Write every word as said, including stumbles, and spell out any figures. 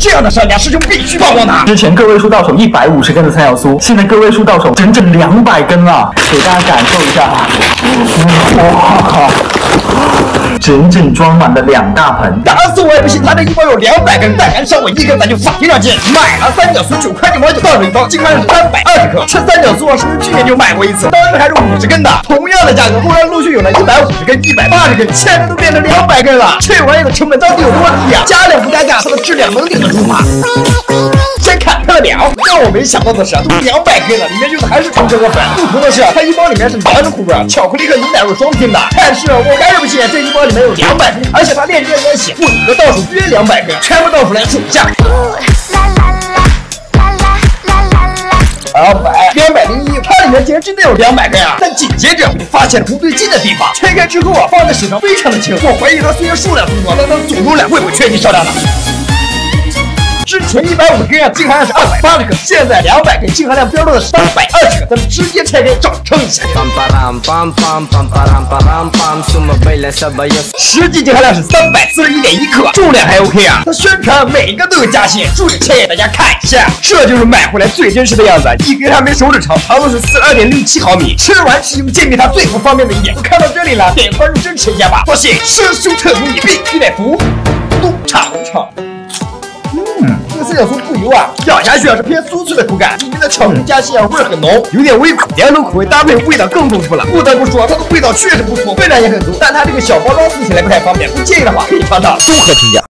这样的商家，师兄必须帮帮他。 之前个位数到手一百五十根的三角酥，现在个位数到手整整两百根了，给大家感受一下。哇！整整装满了两大盆。 打死我也不信，他这一包有两百根，但凡少我一根，咱就发天上见。买了三角酥九块九毛九到手一包，金含量是三百二十克。吃三角酥啊，是不是去年就买过一次？当时还是五十根的，同样的价格，忽然陆续有了一百五十根、一百八十根，现在都变成两百根了。这玩意的成本到底有多低呀？加量不加价，它的质量能顶得住吗？先看它的表，让我没想到的是，都两百根了，里面用的还是纯可可粉。不同的是，它一包里面是两种口味，巧克力和牛奶味双拼的。但是我还是不信，这一包里面有两百根，而且它链接里面写混合到手约两百根，全部倒出来数一下。两百，两百零一，它里面竟然真的有两百根啊！但紧接着我发现了不对劲的地方，拆开之后啊，放在手上非常的轻，我怀疑它虽然数量不多，但它总重量会不会确定销量呢？之前一百五十根啊，净含量是二百八十克，现在两百根，净含量标注的是三百二十克，咱们直接拆开照称一下。实际净含量是三百四十一点一克，重量还 OK 啊。它宣传每个都有夹心，注意切给大家看一下，这就是买回来最真实的样子。一根还没手指长，长度是四十二点六七毫米。吃完食用鉴别它最不方便的一点，看到这里了，点关注支持一下吧。不信师兄特助你必须得服，都尝尝。嗯，这个三角酥不油啊，咬下去啊是偏酥脆的口感，里面的巧克力夹心啊味儿很浓，有点微苦，两种口味搭配味道更丰富了。不得不说，它的味道确实不错，分量也很足，但它这个小包装撕起来不太方便，不介意的话可以尝尝。综合评价。